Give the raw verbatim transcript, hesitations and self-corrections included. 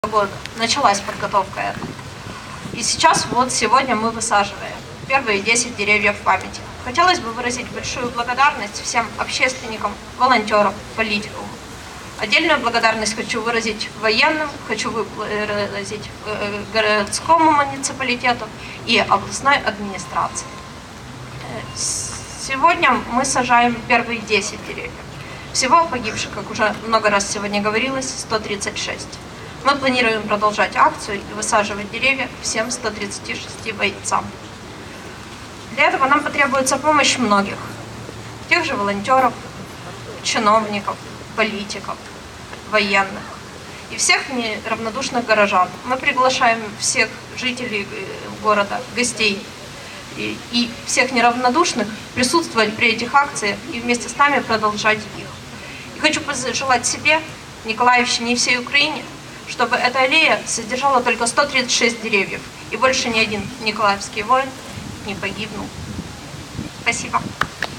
года началась подготовка этого. И сейчас, вот сегодня мы высаживаем первые десять деревьев памяти. Хотелось бы выразить большую благодарность всем общественникам, волонтерам, политикам. Отдельную благодарность хочу выразить военным, хочу выразить городскому муниципалитету и областной администрации. Сегодня мы сажаем первые десять деревьев. Всего погибших, как уже много раз сегодня говорилось, сто тридцать шесть. Мы планируем продолжать акцию и высаживать деревья всем ста тридцати шести бойцам. Для этого нам потребуется помощь многих. Тех же волонтеров, чиновников, политиков, военных и всех неравнодушных горожан. Мы приглашаем всех жителей города, гостей и, и всех неравнодушных присутствовать при этих акциях и вместе с нами продолжать их. И хочу пожелать себе, Николаевщине и всей Украине, чтобы эта аллея содержала только сто тридцать шесть деревьев, и больше ни один николаевский воин не погибнул. Спасибо.